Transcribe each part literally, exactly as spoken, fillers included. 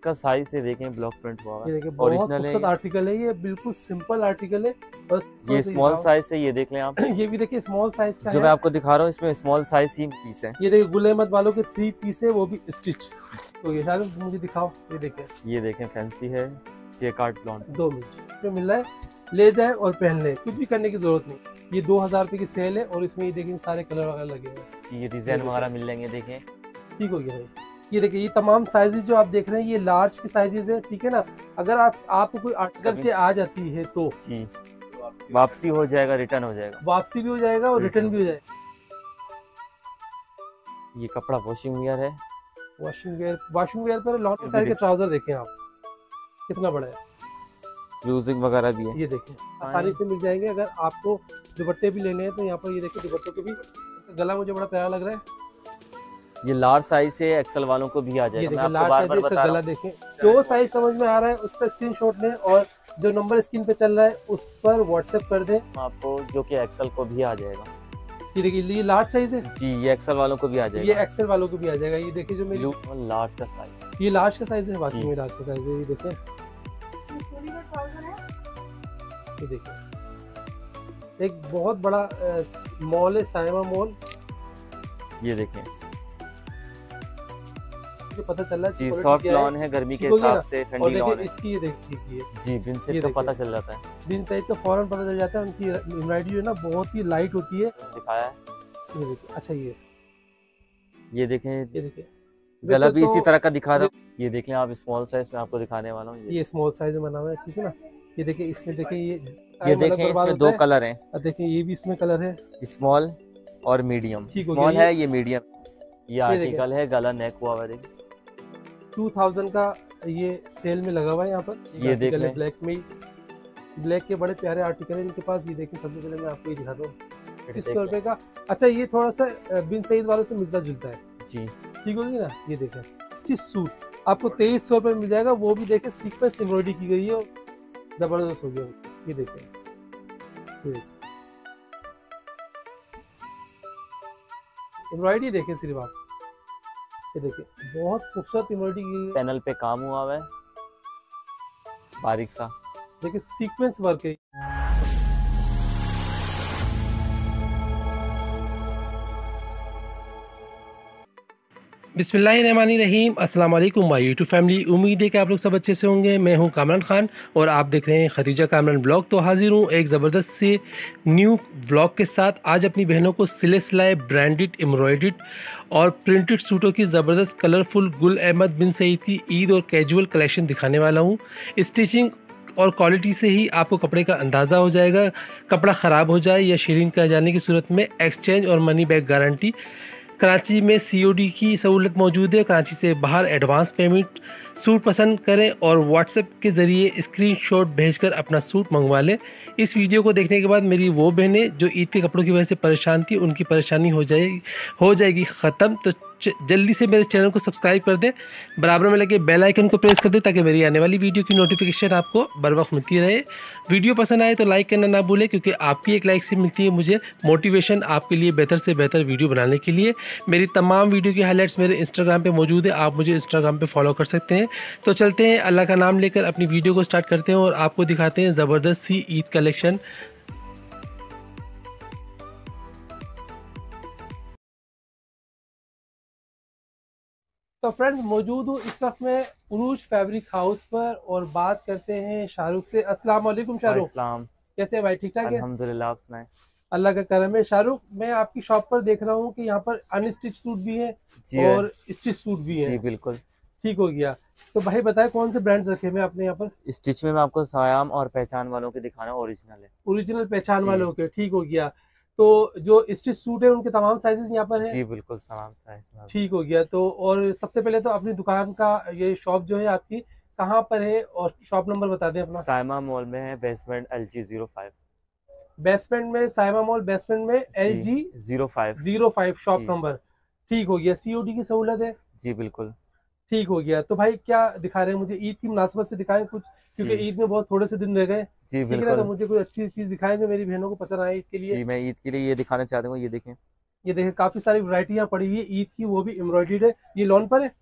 इसका साइज से देखें, ब्लॉक प्रिंट हुआ ये है, देखिए बहुत ओरिजिनल है। खूबसूरत आर्टिकल है ये, बिल्कुल सिंपल आर्टिकल है। बस ये स्मॉल साइज से, ये देख लें आप। ये भी देखिए स्मॉल साइज का जो है। मैं आपको दिखा रहा हूँ इसमें स्मॉल साइज ही पीस है। ये देखिए गुल अहमद वालों के थ्री पीस है, वो भी स्टिच। तो ये शायद मुझे दिखाओ, ये देखिए ये देखें फैंसी है, चेकार्ड ब्लॉन्ड, दो मिनट में मिल रहा है, ले जाए और पहन ले, कुछ भी करने की जरूरत नहीं। ये दो हजार रुपए की सेल है और इसमें ये देखिए सारे कलर वगैरह लगे हुए हैं। ये डिजाइन वगैरह मिल जाएंगे, देखें। ठीक हो गया भाई। ये देखिए ये तमाम साइजेस जो आप देख रहे हैं ये लार्ज की साइजेस है, ठीक है ना। अगर आप आपको कोई आर्टिकल आ जाती है तो जी वापसी हो जाएगा, रिटर्न हो जाएगा, वापसी भी हो जाएगा और रिटर्न भी हो जाएगा। ये कपड़ा वॉशिंग वेयर है। वॉशिंग वेयर, वॉशिंग वेयर पर लॉन्ग साइज के ट्राउजर देखें आप, कितना बड़ा है। क्रूजिंग वगैरह भी है, ये देखें आसानी से मिल जाएंगे। अगर आपको दुपट्टे भी लेने हैं तो यहाँ पर ये देखिए दुपट्टों के भी, गला मुझे बड़ा प्यारा लग रहा है। ये लार्ज साइज से एक्सेल वालों को भी आ जाएगा। ये मैं देखिए आपको लार्ज बार साइज बार है, इसका बता गला रहा हूं। देखें। जो साइज समझ में आ रहा है उसका स्क्रीनशॉट लें और जो नंबर स्क्रीन पे चल रहा है उस पर व्हाट्सएप कर दें आपको, जो कि एक्सेल को भी आ जाएगा। ये देखिए ये लार्ज साइज है जी, ये एक्सेल वालों को भी आ जाएगा, ये एक्सेल वालों को भी आ जाएगा। ये देखिए जो मेरी लार्ज का साइज, ये लार्ज का साइज है, बाकी में लार्ज का साइज है। ये देखिए ये देखिए एक बहुत बड़ा मॉल है, साइमा मॉल। ये देखें मुझे पता चल रहा है जी, सॉफ्ट लॉन है, गर्मी के हिसाब से ठंडी लॉन है। इसकी ये देखिए जी, बिन से तो पता चल जाता है, बिन साइज तो फौरन पता चल जाता है। उनकी एम्ब्रॉयडरी है ना बहुत ही लाइट होती है, दिखाया है। ये देखिए अच्छा ये ये देखें, ये देखिए गला भी तो इसी तरह का दिखा रहा हूँ। ये देख लें आप, स्मॉल साइज में आपको दिखाने वाला हूँ। ये स्मॉल साइज में बना हुआ है, ठीक है ना। ये देखिए इसमें देखिए ये ये देखें इसमें दो कलर हैं। अब देखिए ये भी इसमें कलर है, स्मॉल और मीडियम। स्मॉल है, ये मीडियम। ये आर्टिकल है, गला नेक हुआ हुआ है। टू थाउजेंड का ये सेल में लगा हुआ है यहाँ पर। ये देख लें, ब्लैक में, ब्लैक के बड़े प्यारे आर्टिकल है इनके पास। ये देखिए सबसे पहले मैं आपको ये दिखा दूँ, पच्चीस सौ रुपए का। अच्छा ये थोड़ा सा बिन सईद वालों से मिलता जुलता है जी, ठीक होगी ना। ये देखें स्टिच सूट आपको तेईस सौ रुपये मिल जाएगा, वो भी देखें सीक्वेंस एम्ब्रॉयडरी की गई है, जबरदस्त हो गया। ये देखें एम्ब्रॉयडरी देखें सिर्फ आप, ये देखिए बहुत खूबसूरत एम्ब्रॉयडरी की गई। पैनल पे काम हुआ हुआ है बारीक सा, देखिए सीक्वेंस वर्क है। बिस्मिल्लाहिर्रहमानिर्रहीम, अस्सलाम वालेकुम माय यूट्यूब फैमिली। उम्मीद है कि आप लोग सब अच्छे से होंगे। मैं हूं कामरान खान और आप देख रहे हैं खदीजा कामरान ब्लॉग। तो हाजिर हूं एक ज़बरदस्त से न्यू ब्लॉग के साथ। आज अपनी बहनों को सिले सिलाए ब्रांडेड एम्ब्रॉयडर्ड और प्रिंटेड सूटों की ज़बरदस्त कलरफुल गुल अहमद बिन सईद की ईद और कैजुअल कलेक्शन दिखाने वाला हूँ। स्टिचिंग और क्वालिटी से ही आपको कपड़े का अंदाज़ा हो जाएगा। कपड़ा ख़राब हो जाए या शेयरिंग कर जाने की सूरत में एक्सचेंज और मनी बैक गारंटी। कराची में सीओडी की सहूलत मौजूद है। कराची से बाहर एडवांस पेमेंट, सूट पसंद करें और व्हाट्सएप के ज़रिए स्क्रीनशॉट भेजकर अपना सूट मंगवा लें। इस वीडियो को देखने के बाद मेरी वो बहनें जो ईद के कपड़ों की वजह से परेशान थी, उनकी परेशानी हो जाएगी हो जाएगी ख़त्म। तो जल्दी से मेरे चैनल को सब्सक्राइब कर दें, बराबर में लगे बेल आइकन को प्रेस कर दें ताकि मेरी आने वाली वीडियो की नोटिफिकेशन आपको बर वक्त मिलती रहे। वीडियो पसंद आए तो लाइक करना ना भूलें, क्योंकि आपकी एक लाइक से मिलती है मुझे मोटिवेशन आपके लिए बेहतर से बेहतर वीडियो बनाने के लिए। मेरी तमाम वीडियो की हाईलाइट्स मेरे इंस्टाग्राम पे मौजूद है, आप मुझे इंस्टाग्राम पे फॉलो कर सकते हैं। तो चलते हैं, अल्लाह का नाम लेकर अपनी वीडियो को स्टार्ट करते हैं और आपको दिखाते हैं ज़बरदस्त सी ईद कलेक्शन। तो फ्रेंड्स मौजूद हूँ इस वक्त में उरूज फैब्रिक हाउस पर और बात करते हैं शाहरुख से। अस्सलाम वालेकुम शाहरुख, कैसे हैं भाई? ठीक ठाक है अल्हम्दुलिल्लाह, आप सुनाएं? अल्लाह का करम है। शाहरुख मैं आपकी शॉप पर देख रहा हूँ कि यहाँ पर अनस्टिच सूट भी है और स्टिच सूट भी है। जी बिल्कुल, ठीक हो गया। तो भाई बताए कौन से ब्रांड्स रखे हुए आपने यहाँ पर? स्टिच में मैं आपको सायाम और पहचान वालों के दिखाना, ओरिजिनल है, ओरिजिनल पहचान वालों के। ठीक हो गया। तो जो स्टिच सूट है उनके तमाम साइजेस यहाँ पर है? जी बिल्कुल, तमाम साइज। ठीक हो गया। तो और सबसे पहले तो अपनी दुकान का, ये शॉप जो है आपकी कहाँ पर है और शॉप नंबर बता दें अपना। साइमा मॉल में है, basement L G zero five. Basement में साइमा मॉल, बेसमेंट में L G zero five zero five shop number. ठीक हो गया। सीओडी की सहूलत है? जी बिल्कुल। ठीक हो गया। तो भाई क्या दिखा रहे हैं मुझे? ईद की मुनासबत से दिखाएं कुछ, क्योंकि ईद में बहुत थोड़े से दिन रह गए। जी ठीक है, तो मुझे कोई अच्छी चीज दिखाएं जो मेरी बहनों को पसंद आए ईद के लिए। जी मैं ईद के लिए ये दिखाना चाहता हूँ, ये देखें, ये देखें काफी सारी वैरायटियां पड़ी हुई है ईद की, वो भी एम्ब्रॉयडर्ड है। ये लॉन पर है?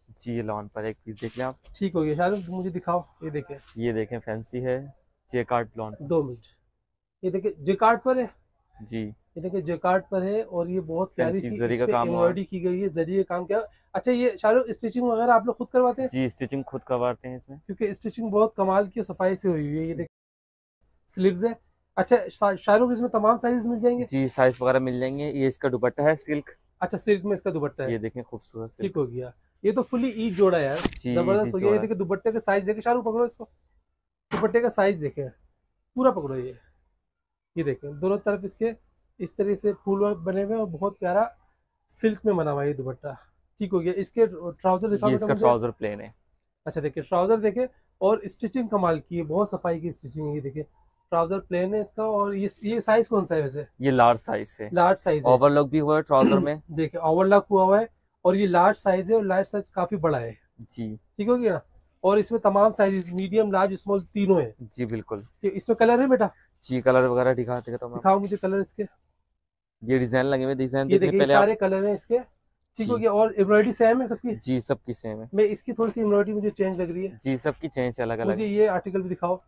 जी ये लॉन पर एक पीस देख लें आप। ठीक हो गया शाहरुख, मुझे दिखाओ, ये देखें। ये देखें फैंसी है, जेकार्ड लॉन पर। दो मिनट, ये देखिए जेकार्ड पर है। जी ये देखिए जेकार्ड पर है और ये बहुत प्यारी फैंसी सी जरी इस का पे काम हुआ है। एम्ब्रॉयडरी की गई है, जरी का काम किया। अच्छा ये शाहरुख स्टिचिंग वगैरह आप लोग खुद करवाते हैं? जी स्टिचिंग खुद करवाते हैं इसमें। क्योंकि स्टिचिंग बहुत कमाल की सफाई से हुई हुई है। ये देखिए स्लीव्स है। अच्छा शा- शाहरुख इसमें तमाम साइज मिल जाएंगे? जी साइज वगैरह मिल जाएंगे। ये इसका दुपट्टा है सिल्क। अच्छा सिल्क में इसका दुपट्टा है। ये देखें खूबसूरत ठीक सिल्क। हो गया, ये तो फुली ईद जोड़ा है यार, जी ईदी जबरदस्त हो गया। ये जोड़ा। देखिए दुपट्टे का साइज देखे शाहरुख, पकड़ो इसको, दुपट्टे का साइज देखे पूरा, पकड़ो ये ये देखें दोनों तरफ इसके इस तरह से फूल वर्क बने हुए हैं और बहुत प्यारा सिल्क में बना हुआ है ये दुपट्टा। ठीक हो गया। इसके ट्राउजर दिखाओ ये बेटा इसका मुझे। ट्राउजर प्लेन है। अच्छा देखिए ट्राउजर देखे, और स्टिचिंग कमाल की है, बहुत सफाई की स्टिचिंग है। ये देखिए ट्राउजर प्लेन है इसका, और ये ये साइज कौन सा है वैसे? ये लार्ज साइज है। लार्ज साइज है। ओवरलॉक भी हुआ है ट्राउजर में। देखिए ओवरलॉक हुआ हुआ है, और ये लार्ज साइज है, और लार्ज साइज काफी बड़ा है। जी ठीक हो गया ना। और इसमें तमाम साइज मीडियम लार्ज स्मॉल तीनों है। जी बिल्कुल। ये इसमें कलर है बेटा? जी कलर वगैरह दिखाते तो मैं दिखाओ आपको। मुझे कलर इसके। ये डिजाइन लगे हुए, डिजाइन ये देख लें देखिए ये पहले आप। सारे कलर हैं इसके। ठीक हो जी गया। और एम्ब्रॉयडरी सेम है सबकी? जी सबकी सेम है। मैं इसकी थोड़ी सी एम्ब्रॉयडरी मुझे चेंज लग रही है। जी सबकी चेंज अलग अलग मुझे है। ये आर्टिकल भी दिखाओ।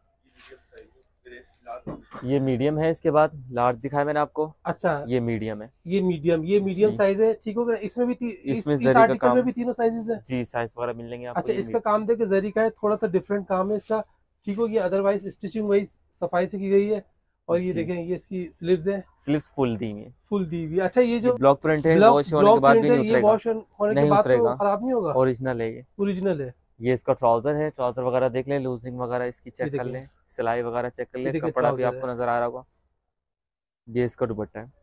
ये मीडियम है, इसके बाद लार्ज दिखाया मैंने आपको। अच्छा ये मीडियम है। ये मीडियम, ये मीडियम जी साइज है। ठीक हो गया। इसमें भी ती, इस इसमें इस जरी का आर्टिकल में काम। भी तीनों साइजेस है। जी साइज वगैरह मिल जाएंगे आपको। अच्छा ये इसका मीड- काम देखिए जरी का है, थोड़ा सा डिफरेंट काम है इसका। ठीक हो गया। अदरवाइज स्टिचिंग वही सफाई से की गई है। और ये जी देखें ये इसकी स्लीव्स है, स्लीव्स फुल दी हुई है। फुल दी हुई है। अच्छा ये ये जो ब्लॉक प्रिंट है, ब्लॉक वॉश होने के ब्लॉक बाद भी प्रिंट है, नहीं ये उतरेगा। वॉश होने के नहीं बाद तो उतरेगा। खराब नहीं होगा? ओरिजिनल है ये। ओरिजिनल है। ये इसका ट्राउजर है, ट्राउजर वगैरह देख लें, लूजिंग वगैरह इसकी ये चेक कर देखिए, लें, सिलाई वगैरह चेक कर ये लें, देखिए कपड़ा भी ट्राउजर आपको है, नजर आ रहा होगा। ये इसका दुपट्टा है।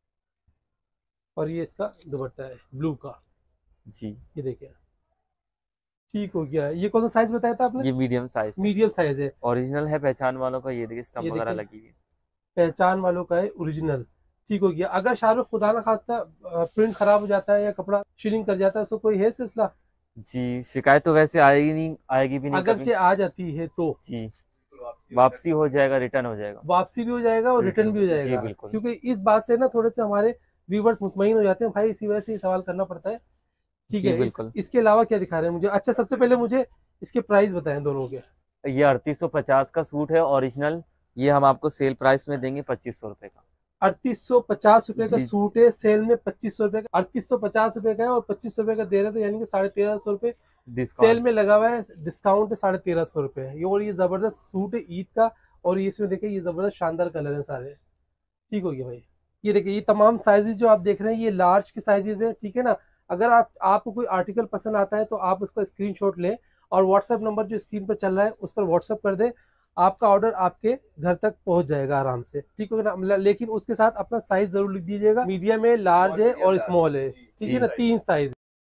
और ये इसका दुपट्टा है ब्लू का। जी ये देखिए ठीक हो गया। ये कौन सा साइज बताया था आपने? ये मीडियम साइज है। मीडियम साइज है। ओरिजिनल है, पहचान वालों का। ये देखिए ये स्टम्प वगैरह देखिए लगी हुई है। पहचान वालों का है, ओरिजिनल। ठीक हो गया। अगर शाहरुख खुदा ना खास्ता प्रिंट खराब हो जाता है या कपड़ा शिलिंग कर जाता है, उसको कोई है सिलसिला? जी शिकायत तो वैसे आएगी नहीं, आएगी भी नहीं कभी। अगरचे आ जाती है तो जी वापसी हो जाएगा, रिटर्न हो जाएगा। वापसी भी हो जाएगा और रिटर्न भी हो जी जाएगा। बिल्कुल। क्योंकि इस बात से ना थोड़े से हमारे व्यूवर्स मुतमईन हो जाते हैं भाई, इसी वजह से ये सवाल करना पड़ता है। ठीक जी है। इस बिल्कुल। इसके अलावा क्या दिखा रहे हैं मुझे? अच्छा सबसे पहले मुझे इसके प्राइस बताएं दोनों के। ये अड़तीस सौ पचास का सूट है ओरिजिनल। ये हम आपको सेल प्राइस में देंगे पच्चीस सौ रुपए का। अड़तीस सौ पचास रुपए का जी सूट है, सेल में पच्चीस सौ रुपए का। अड़तीस सौ पचास रुपए का है और पच्चीस सौ रुपए का दे रहे हैं, तो यानी कि साढ़े तेरह सौ रुपए सेल डिस्काउंट। में लगा हुआ है। डिस्काउंट है साढ़े तेरह सौ रुपए है ये। और ये जबरदस्त सूट है ईद का। और ये इसमें देखिए ये जबरदस्त शानदार कलर है सारे। ठीक हो गया भाई। ये देखिए ये तमाम साइजेस जो आप देख रहे हैं ये लार्ज के साइजेस हैं। ठीक है ना। अगर आप आपको कोई आर्टिकल पसंद आता है तो आप उसका स्क्रीनशॉट लें, और व्हाट्सएप नंबर जो स्क्रीन पर चल रहा है उस पर व्हाट्सएप कर दें। आपका ऑर्डर आपके घर तक पहुंच जाएगा आराम से। ठीक है ना। लेकिन उसके साथ अपना साइज जरूर लिख दीजिएगा, मीडियम है, लार्ज है और स्मॉल है। ठीक है ना, तीन साइज।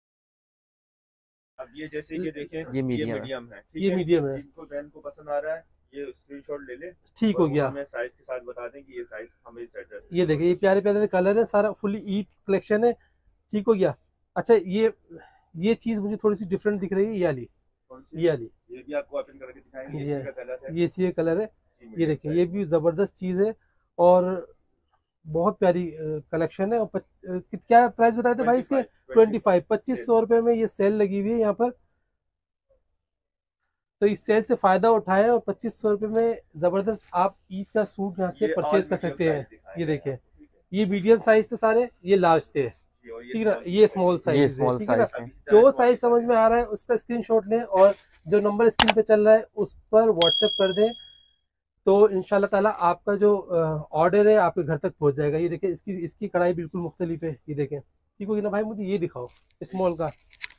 अब ये जैसे कि देखें ये ये मीडियम है। मीडियम है, ठीक ये है। मीडियम है। जिनको बहन को पसंद आ रहा है ये स्क्रीनशॉट ले ले। ठीक और हो वो गया। हमें साइज के साथ बता दें कि ये साइज हमें सेट है। ये देखिए ये प्यारे प्यारे कलर है, सारा फुली ईद कलेक्शन है। ठीक हो गया। अच्छा ये ये चीज मुझे थोड़ी सी डिफरेंट दिख रही है, ये वाली, कौन सी? ये वाली, ये भी आपको ओपन करके दिखाएंगे। ये ये इसी का कलर है। ये सी कलर है। जी, ये मीडियम देखिए साइज ये है। भी जबरदस्त चीज है, और बहुत प्यारी कलेक्शन है। और पच, अ, क्या प्राइस बताए थे भाई इसके? ट्वेंटी फाइव पच्चीस सौ रुपए में ये सेल लगी हुई है यहाँ पर। तो इस सेल से फायदा उठाएं और पच्चीस सौ रुपए में जबरदस्त आप ईद का सूट यहाँ से ये परचेज कर all सकते medium हैं। size दिखाए ये हैं देखिए आपको, ठीक है। ये मीडियम साइज थे सारे, ये लार्ज थे। जी, और ठीक है ना, small ये size स्मॉल है। ये साइज है। स्मॉल ठीक है ना। साइज है। जो साइज समझ में आ रहा है उसका स्क्रीनशॉट लें, और जो नंबर स्क्रीन पे चल रहा है उस पर व्हाट्सएप कर दें, तो इंशाल्लाह ताला आपका जो ऑर्डर है आपके घर तक पहुंच जाएगा। ये देखिए इसकी इसकी कढ़ाई बिल्कुल मुख्तलिफ है। ये देखें। ठीक होगी ना भाई, मुझे ये दिखाओ स्मॉल का।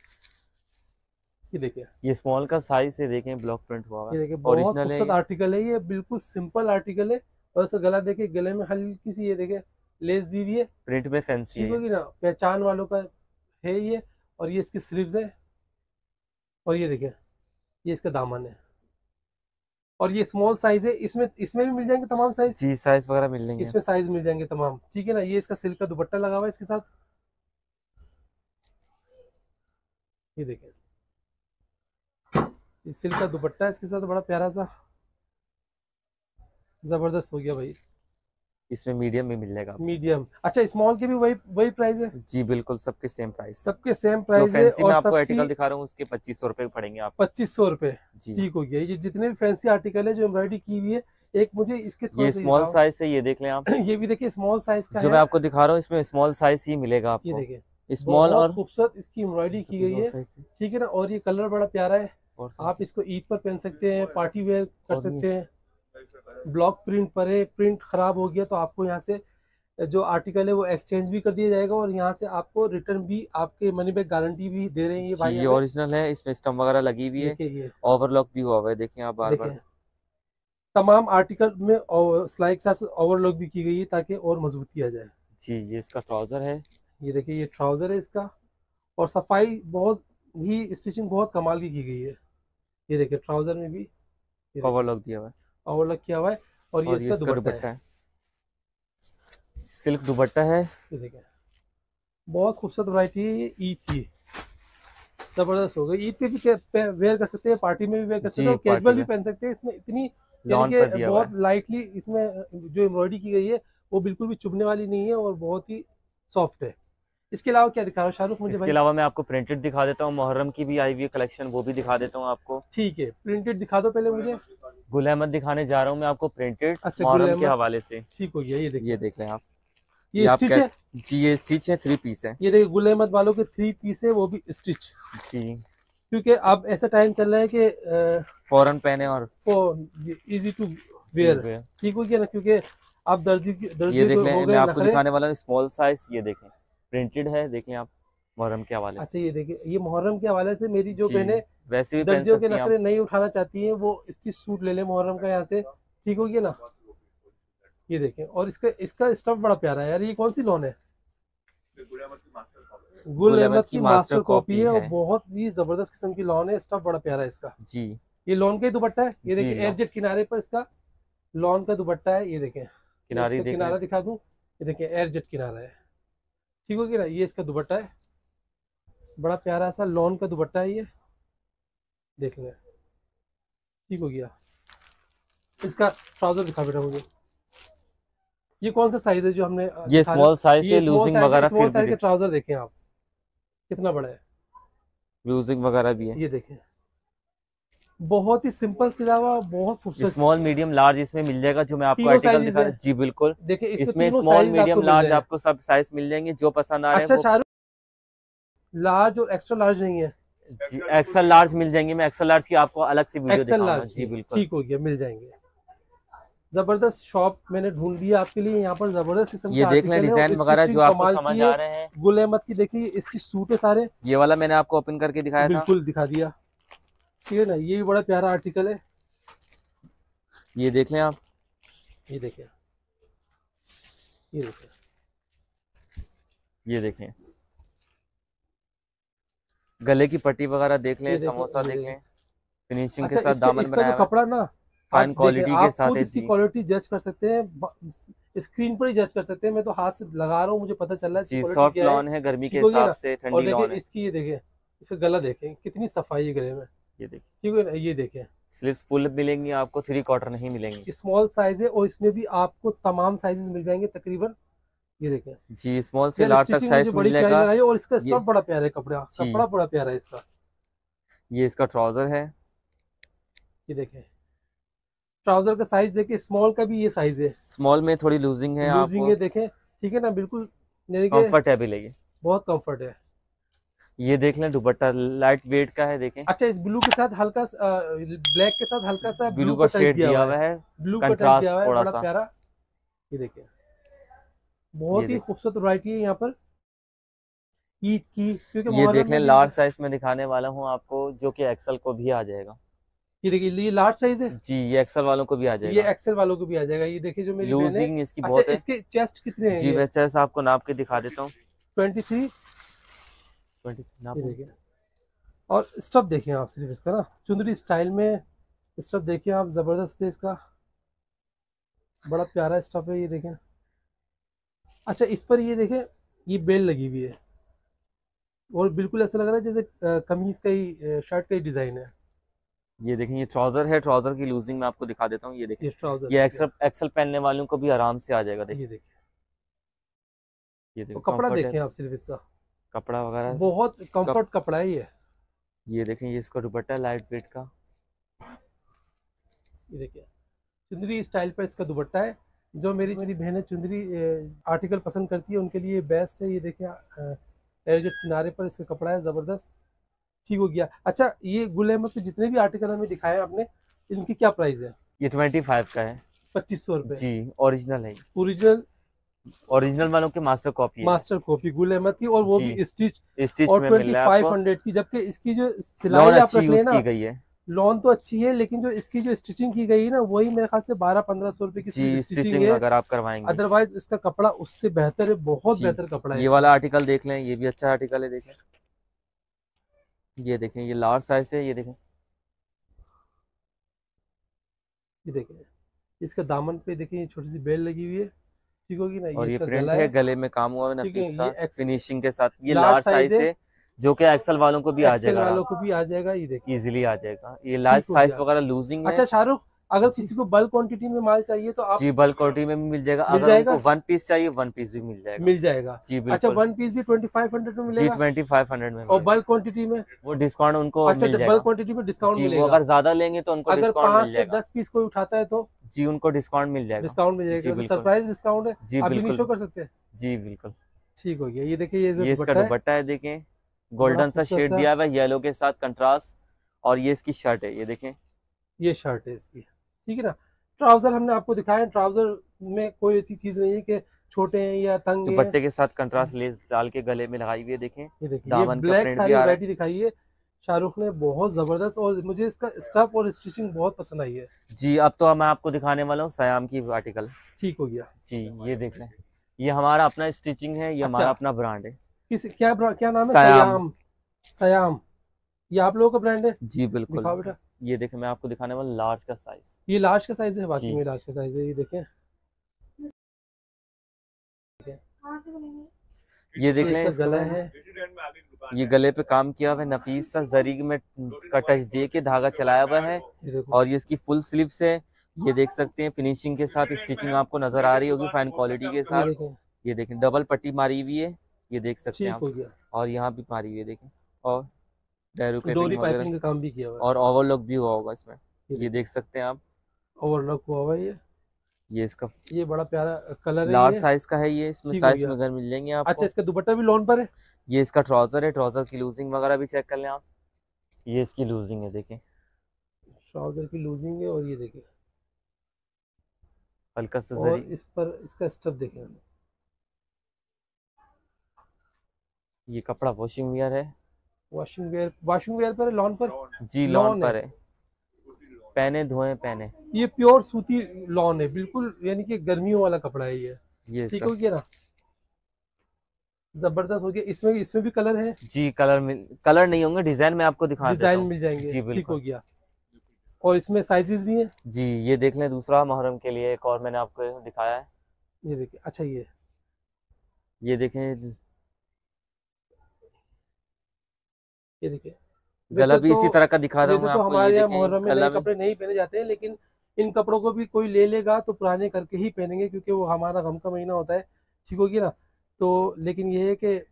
ये देखिए, ये स्मॉल का साइज है, देखें ब्लॉक प्रिंट हुआ हुआ ये है। देखिए बहुत ओरिजिनल है खूबसूरत ये। आर्टिकल है ये, बिल्कुल सिंपल आर्टिकल है। और इसका गला देखिए, गले में हल्की सी ये देखिए लेस दी हुई है। प्रिंट में फैंसी ठीक है ये। होगी ना, पहचान वालों का है ये। और ये इसकी स्लीव्स है, और ये देखिए ये इसका दामन है। और ये स्मॉल साइज है, इसमें इसमें भी मिल जाएंगे तमाम साइज। जी साइज वगैरह मिल जाएंगे। इसमें साइज मिल जाएंगे तमाम। ठीक है ना। ये इसका सिल्क का दुपट्टा लगा हुआ है इसके साथ। ये देखिए इस सिल्क का दुपट्टा है इसके साथ, बड़ा प्यारा सा, जबरदस्त हो गया भाई। इसमें मीडियम में मिल जाएगा आपको। मीडियम। अच्छा स्मॉल के भी वही वही प्राइस है? जी बिल्कुल, सबके सेम प्राइस। सबके सेम जो प्राइस है फैंसी में और आपको सबकी आर्टिकल दिखा रहा हूँ उसके पच्चीस सौ रुपए पड़ेंगे आपको। पच्चीस सौ रुपए। जी ठीक हो गया। ये जितने भी फैंसी आर्टिकल है जो एम्ब्रॉयडरी की हुई है, एक मुझे इसके थोड़ा ये सा स्मॉल दिखाओ। साइज है, ये देख लें आप। ये भी देखिए स्मॉल साइज का जो मैं है। आपको दिखा रहा हूँ इसमें स्मॉल साइज ही मिलेगा ये आपको। देखिए स्मॉल बहुत और खूबसूरत इसकी एम्ब्रॉयडरी की गई है। साइज ठीक है ना, और ये कलर बड़ा प्यारा है। और आप इसको ईद पर पहन सकते हैं, पार्टी वेयर कर और सकते हैं। ब्लॉक प्रिंट पर है, प्रिंट खराब हो गया तो आपको यहाँ से जो आर्टिकल है वो एक्सचेंज भी कर दिया जाएगा, और यहाँ से आपको रिटर्न भी, आपके मनी बैक गारंटी भी दे रहे हैं ये जी, भाई ये हमें। ओरिजिनल है, इसमें स्टम्प वगैरह लगी हुई है, देखिए ये ओवरलॉक भी हुआ हुआ है, देखिए आप बार बार। देखिए तमाम आर्टिकल में सिलाई के साथ ओवरलॉक भी की गई है ताकि और मजबूती आ जाए। जी, ये इसका ट्राउजर है। ये देखिए ये ट्राउजर है इसका, और सफाई बहुत ही, स्टिचिंग बहुत कमाल की की गई है। ये देखिए ट्राउजर में भी ये देखिए ओवरलॉक दिया हुआ है। ओवरलॉक किया हुआ है, और ये और ये इसका इसका दुपट्टा दुपट्टा है। है, सिल्क दुपट्टा है। ये देखिए बहुत खूबसूरत वैरायटी है ये ईद की, जबरदस्त हो गई। ईद पे भी वेयर कर सकते हैं, पार्टी में भी वेयर कर सकते जी, हैं, और पार्टी कैजुअल भी में पहन सकते हैं। इसमें इतनी यानी लॉन कि पर दिया हुआ बहुत है। लाइटली इसमें जो एम्ब्रॉयडरी की गई है वो बिल्कुल भी चुभने वाली नहीं है, और बहुत ही सॉफ्ट है। इसके अलावा क्या दिखा रहा हूँ शाहरुख मुझे इसके भाई? अलावा मैं आपको प्रिंटेड दिखा देता हूँ, मुहर्रम की भी आई हुई है कलेक्शन, वो भी दिखा देता हूँ आपको। ठीक है, प्रिंटेड दिखा दो पहले मुझे। गुल अहमद दिखाने जा रहा हूँ मैं आपको प्रिंटेड, अच्छा गुल मुहर्रम के अहमद, हवाले से। ठीक हो गया। ये देखिए ये देख लें आप। ये ये आप स्टिच क्या? है। जी, ये स्टिच है, थ्री पीस है। ये देखिए गुल अहमद वालों के थ्री पीस है, वो भी स्टिच। जी, क्योंकि अब ऐसा टाइम चल रहा है कि फौरन पहने और इजी टू जी वेयर। वे। ठीक हो गया ना, क्योंकि अब दर्जी ये दर्जी देख को हो लें, मैं गए आपको नखरे। दिखाने वाला हूँ स्मॉल साइज, ये देखें प्रिंटेड है, देख लें आप, मुहर्रम के हवाले से। अच्छा ये देखिए ये मुहर्रम के हवाले से मेरी जो जी, बहनें वैसे भी पहन दर्जियों के सकती हैं आप। नखरे नहीं उठाना चाहती हैं, वो स्टिच सूट ले लें मुहर्रम का यहाँ से। ठीक हो गया ना। ये देखें, और इसका इसका स्टफ बड़ा प्यारा है यार। ये कौन सी लॉन है? गुल गुल अहमद अहमद की की मास्टर मास्टर कॉपी कॉपी है, और है। बहुत ही जबरदस्त किस्म की लॉन है। स्टफ बड़ा प्यारा है इसका। जी ये लॉन का ही दुपट्टा है। ये जी, देखिए लो एयरजेट किनारे पर इसका लॉन का दुपट्टा है। ये देखें, मैं किनारी इसका देख लें। किनारा दिखा दूं। ये देखिए एयरजेट किनारा है। ठीक हो गया ना। ये इसका दुपट्टा है, बड़ा प्यारा सा लॉन का दुपट्टा है ये, देख लें। ठीक हो गया। इसका ट्राउजर दिखा बेटा मुझे। ये कौन सा साइज है जो हमने अ, ये दिखा रहे स्मॉल साइज हो? से ये स्मॉल लूजिंग साइज है। वगैरह स्मॉल फिर भी साइज के देख, ट्राउजर देखें आप, कितना बड़ा है। लूजिंग वगैरह भी है। ये देखें बहुत ही सिंपल सिला हुआ, बहुत खूबसूरत। स्मॉल मीडियम लार्ज इसमें मिल जाएगा, जो मैं आपको तीनों आर्टिकल साइजेस दिखा है। रहा हूँ। जी बिल्कुल, देखिए इसमें इसमें तीनों स्मॉल साइज मीडियम आपको मिल लार्ज रहे हैं। आपको सब साइज मिल जाएंगे, जो पसंद आ रहे हैं अच्छा वो। शाहरुख, लार्ज और एक्स्ट्रा लार्ज नहीं है? जी, एक्सल लार्ज मिल जाएंगे, मैं एक्सल लार्ज की आपको अलग से वीडियो एक्सेल दिखाऊंगा। लार्ज जी की, बिल्कुल। ठीक हो गया, मिल जाएंगे। जबरदस्त शॉप मैंने ढूंढ दिया आपके लिए। यहाँ पर जबरदस्त किस्म के ये देख लें आर्टिकल है, डिजाइन और वगैरह जो स्टिचिंग आपको कमाल समझ की आ है। रहे हैं। गुल अहमद की देखिए स्टिच सूट है सारे। ये वाला मैंने आपको ओपन करके दिखाया था। बिल्कुल दिखा दिया। ठीक है ना, ये भी बड़ा प्यारा आर्टिकल है। ये देख लें आप। ये देखिए, ये देखिए ये देखें, गले की पट्टी वगैरह देख लें, ये देखिए समोसा ये देख देखिए लें, फिनिशिंग के अच्छा साथ इसका दामन इसका जो बनाया हुआ है, कपड़ा ना, आप फाइन देखिए क्वालिटी के आप साथ खुद है। इसकी जी क्वालिटी जज कर सकते हैं, स्क्रीन पर ही जज कर सकते हैं। मैं तो हाथ से लगा रहा हूँ, मुझे पता चल रहा है इसकी जी, क्वालिटी सॉफ्ट क्या है। लॉन है, गर्मी के ठीक हो गया हिसाब ना। से और ठंडी देखिए लॉन है। इसकी, ये देखिए इसका गला देखें, कितनी सफाई है गले में। ये देखिए, ठीक है ना, ये देखें स्लीव्स फुल मिलेंगी आपको, थ्री क्वार्टर नहीं मिलेंगी। स्मॉल साइज है, और इसमें भी आपको तमाम साइजेस मिल जाएंगे तकरीबन। ये देखें जी, स्मॉल से यार, लार्ज तक स्टिचिंग मुझे साइज मिल बड़ी प्यारी जाएगा। लगाई है, और इसका ये स्टफ बड़ा प्यारा है। कपड़ा जी, कपड़ा बड़ा प्यारा है इसका। ये इसका ट्राउजर है। ये देखें ट्राउजर का साइज देखिए, स्मॉल का भी ये साइज है। स्मॉल में थोड़ी लूजिंग है लूजिंग आपको, है देखें। ठीक है ना, बिल्कुल यानी कि कंफर्टेबल है ये। बहुत कंफर्ट है। ये देख लें, दुपट्टा लाइट वेट का है, देखें अच्छा इस ब्लू के साथ हल्का ब्लैक के साथ हल्का सा ब्लू ब्लू का का टच शेड दिया दिया हुआ हुआ है। है, ब्लू का टच दिया कंट्रास्ट हुआ है, थोड़ा बड़ा सा। प्यारा। ये देखिए ये बहुत ही देख खूबसूरत वैरायटी है यहाँ पर ईद की, क्योंकि ये मुहर्रम देख लें, में भी। लार्ज साइज में दिखाने वाला हूँ आपको, जो कि एक्सल को भी आ जाएगा। ये देखिए ये लार्ज साइज है। जी, ये एक्सल वालों को भी आ ये जाएगा। एक्सेल वालों को भी आ जाएगा। ये देखिए जो मेरी बहन है। लूजिंग इसकी अच्छा बहुत है। इसके चेस्ट कितने हैं जी, ये? मैं चेस्ट आपको नाप के दिखा देता हूँ। Twenty three. ट्वेंटी ये नाप। देखिए, और स्टफ देखिए आप सिर्फ इसका ना, चुंदरी स्टाइल में स्टफ देखिए आप, जबरदस्त है इसका, बड़ा प्यारा स्टफ है। ये देखें अच्छा इस पर ये देखें, ये बेल लगी हुई है, और बिल्कुल ऐसा लग रहा है जैसे अ, कमीज का ही, शर्ट का ही डिजाइन है। ये देखें, ये ट्राउजर है, ट्राउजर की लूजिंग मैं आपको दिखा देता हूँ। ये देखें, ये ट्राउजर ये एक्सल एक्सल पहनने वालों को भी आराम से आ जाएगा। देखिए ये देखिए, ये तो देखो, कपड़ा कंफर्ट देखें है, आप सिर्फ इसका, कपड़ा वगैरह बहुत कप कंफर्ट कपड़ा है ये। ये देखें, ये इसका दुपट्टा लाइट वेट का। ये देखिए, चुंदरी स्टाइल पर इसका दुपट्टा है। जो मेरी मेरी बहनें चुंदरी आर्टिकल पसंद करती है उनके लिए बेस्ट है। ये देखिए, अ, ये जो किनारे पर इसका कपड़ा है ज़बरदस्त, ठीक हो गया। अच्छा, ये गुल अहमद के जितने भी आर्टिकल हमें दिखाए आपने, इनकी क्या प्राइस है? ये ट्वेंटी फाइव का है पच्चीस सौ रुपये जी, ओरिजिनल है, ओरिजिनल ओरिजिनल वालों के मास्टर कॉपी है मास्टर कॉपी गुल अहमद की, और वो जी। भी स्टिच, स्टिच और में मिल ट्वेंटी रहा है फाइव आपको। हंड्रेड की। जबकि इसकी जो लॉन सिलाई आप अच्छी रख रहे हैं यूज ना, की गई है लॉन तो अच्छी है, लेकिन जो इसकी जो स्टिचिंग की गई है ना, वही मेरे ख्याल से बारह पंद्रह सौ रुपए की जी। सिर्फ स्टिचिंग स्टिचिंग है। अगर आप करवाएंगे अदरवाइज इसका कपड़ा उससे बेहतर है, बहुत जी। बेहतर कपड़ा है ये इसका। वाला आर्टिकल देख लें, ये भी अच्छा आर्टिकल है, देखें। ये देखें, ये लार्ज साइज है, ये देखें। ये देखिए, इसका दामन पे देखिए, ये छोटी सी बेल लगी हुई है, ठीक होगी ना। ये और ये इसका प्रिंट गला है, है, गले में काम हुआ है ठीक है। नफीस सा ये एक्स फिनिशिंग के साथ। ये लार्ज लार्ज साइज साइज है, है, जो कि एक्सल वालों को भी आ एक्सेल जाएगा, आराम वालों को भी आ जाएगा। ये देखिए, इजीली आ जाएगा। ये लार्ज ठीक हो साइज गया। वगैरह लूजिंग है अच्छा शाहरुख, अगर जी। किसी को बल्क क्वांटिटी में माल चाहिए तो आप, जी, बल्क क्वालिटी में भी मिल जाएगा। मिल अगर उनको जाएगा, वन पीस चाहिए, वन पीस भी मिल जाएगा मिल जाएगा। जी, अच्छा, बिल्कुल। वन पीस भी ट्वेंटी फाइव हंड्रेड में जी, मिलेगा, ट्वेंटी फाइव हंड्रेड में और मिलेगा। बल्क क्वांटिटी में, वो डिस्काउंट उनको अच्छा, मिल बल्क जाएगा क्वांटिटी में डिस्काउंट जी। वो मिलेगा। अगर ज्यादा लेंगे तो उनको अगर डिस्काउंट पाँच मिल से जाएगा दस पीस कोई उठाता है तो जी, उनको डिस्काउंट मिल जाएगा डिस्काउंट मिल जी, जाएगा। बिल्कुल। सरप्राइज डिस्काउंट है, जी, आप भी नहीं बिल्कुल। शो कर सकते? जी, बिल्कुल। ठीक हो गया। ये देखिए, ये जो ये इसका दुपट्टा है, दुपट्टा है, देखें, बड़ा गोल्डन सा खूबसूरत शेड सा, दिया हुआ है येलो के साथ कंट्रास्ट। और ये इसकी शर्ट है, ये देखें। ये शर्ट है इसकी, ठीक है ना। ट्राउजर हमने आपको दिखाया, ट्राउजर में कोई ऐसी चीज नहीं है कि छोटे हैं या तंग हैं। दुपट्टे के साथ कंट्रास्ट लेस डाल के गले में लगाई हुई है, देखें। ये देखिए, ये दामन का ब्लैक प्रिंट भी सारी आ रहा वैरायटी दिखाई है शाहरुख ने, बहुत जबरदस्त, और मुझे इसका स्टफ और स्टिचिंग बहुत पसंद आई है। है जी। अब तो मैं आपको दिखाने वाला हूँ सयाम की आर्टिकल ठीक हो गया जी। ये देख लें, ये हमारा अपना स्टिचिंग है, ये हमारा अच्छा, अपना ब्रांड है किस क्या ब्रा- क्या नाम है? Siam Siam. सयाम, ये आप लोगों का ब्रांड है? जी, बिल्कुल। दिखाओ बेटा। ये देखें, मैं आपको दिखाने वाला लार्ज का साइज ये लार्ज का साइज है, जी। वाकई में लार्ज का साइज है। ये देखें, ये देख ये लें, इसका इसका गला मैं- है, ये गले पे काम किया हुआ है, नफीस सा जरी में का टच दे के धागा चलाया हुआ है। ये देखो, और ये इसकी फुल स्लीव्स है, ये देख सकते हैं। फिनिशिंग के साथ स्टिचिंग आपको नजर आ रही होगी, फाइन क्वालिटी के ये साथ। देखें, ये देखें, डबल पट्टी मारी हुई है, ये देख सकते हैं ठीक आप। हो गया। और यहाँ भी मारी हुई है, देखें। और डैरू डोरी पाइपिंग पाइपिंग वगैरह, का काम भी किया हुआ है। और ओवरलॉक भी हुआ होगा इसमें, ये ये देखिए, देख सकते हैं आप। ओवरलॉक हुआ हुआ है ये ये इसका ये बड़ा प्यारा कलर है लार्ज ये, साइज का है, ये इसमें ठीक हो साइज गया। में घर मिल जाएंगे अच्छा, आपको। इसका दुपट्टा भी लॉन पर है? ये इसका ट्राउजर है, ट्राउजर की लूजिंग वगैरह भी चेक कर लें आप। ये इसकी लूजिंग है, देखें, ट्राउजर की लूजिंग है, और ये देखें, हल्का सा और जरी। इस पर इसका स्टफ देखें। ये कपड़ा वॉशिंग वियर है वॉशिंग वेयर, वॉशिंग वेयर पर है, लॉन पर? जी, लॉन लॉन पर है, है, पहने धोए पहने। ये प्योर सूती लॉन है बिल्कुल, यानी कि गर्मियों वाला कपड़ा है ये, ये ठीक इसका हो गया ना, जबरदस्त हो गया। इसमें इसमें भी कलर है, जी, कलर मिल कलर नहीं होंगे, डिजाइन में आपको दिखा देता डिजाइन हूँ मिल जाएंगे, जी, ठीक हो बिल्कुल गया। और इसमें साइजेस भी हैं, जी। ये देख लें, दूसरा मुहर्रम के लिए एक और मैंने आपको दिखाया है, ये देखिए। अच्छा, ये ये देखें। ये देखिए, गला वैसे भी तो इसी तरह का दिखा रहा हूँ वैसे मैं तो आपको, ये हमारे यहाँ देखें मुहर्रम में गला नए में। कपड़े नहीं पहने जाते हैं, लेकिन इन कपड़ों को भी कोई ले लेगा तो पुराने करके ही पहनेंगे, क्योंकि वो हमारा गम का महीना होता है, ठीक होगी ना। तो लेकिन ये है कि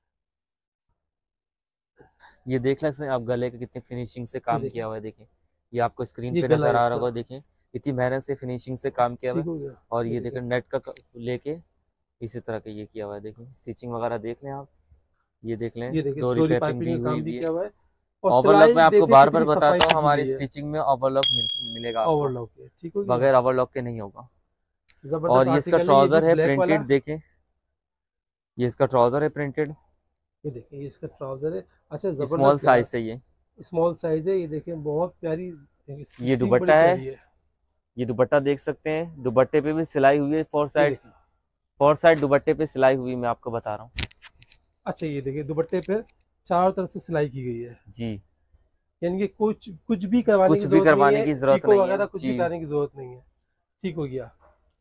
ये देख सकते हैं आप, गले का कितनी फिनिशिंग से ये काम देखिए, किया हुआ है, देखें। ये आपको स्क्रीन ये पे गला नजर है आ रहा इसका, होगा, देखें, इतनी मेहनत से फिनिशिंग से काम किया हुआ ठीक है। हो गया। और ये ये देखिए, देखें, नेट का क- लेके इसी तरह का ये किया हुआ है, देखें। स्टिचिंग वगैरह देख लें आप, ये देख लें, ये देखिए, डोरी डोरी पाइपिंग पाइपिंग भी का हुई काम भी हुई है। किया हुआ है, और ओवरलॉक सिलाई मैं आपको देखिए बार बार कितनी सफाई बताता हूँ, से की हमारी गई है। स्टिचिंग में ओवरलॉक मिल, मिलेगा आपको, ओवरलॉक है, ठीक हो गया। बगैर ओवरलॉक के नहीं होगा। जबरदस्त और ये इसका आर्टिकल है, ये भी ट्राउजर है ब्लैक वाला। प्रिंटेड, देखें, ये इसका ट्राउजर है प्रिंटेड, ये देखिए, ये इसका ट्राउजर है। अच्छा, स्मॉल जबरदस्त यार, साइज है ये। स्मॉल साइज है। ये देखें, बहुत प्यारी ये स्टिचिंग, बड़ी दुपट्टा है, प्यारी है। ये दुपट्टा देख सकते हैं, दुपट्टे पे भी सिलाई हुई है, फोर ये साइड देखिए, फोर साइड दुपट्टे पे सिलाई हुई, मैं आपको बता रहा हूँ अच्छा, ये देखिए, दुपट्टे पर चारों तरफ से सिलाई की गई है, जी। यानी कि कुछ कुछ भी करवाने कुछ की भी जरूरत नहीं करवाने है, की जरूरत पीको नहीं है वगैरह कुछ भी जी। करने की जरूरत नहीं है, ठीक हो गया।